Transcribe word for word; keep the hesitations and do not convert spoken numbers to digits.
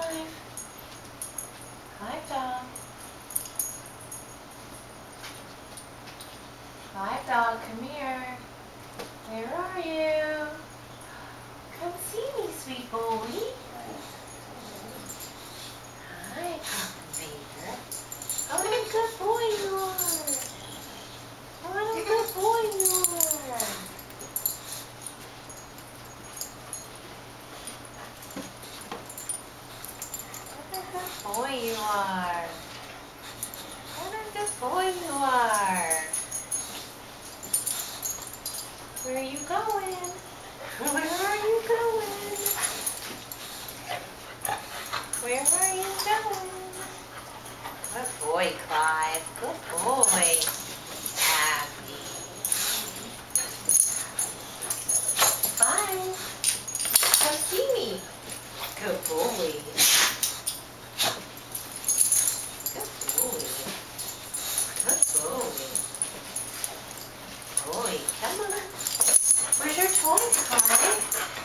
Clive. Clive dog. Clive dog, come here. Where are you? Come see me, sweet boy. Hi, Papa Bear. What a good boy you are. What a good boy you are. What a good boy you are. What a good boy you are. Where are you going? Where are you going? Where are you going? Good boy, Clive. Good boy. Happy. Bye. Come see me. Good boy. Good boy. Good boy. Boy, come on. Where's your toy, Clive?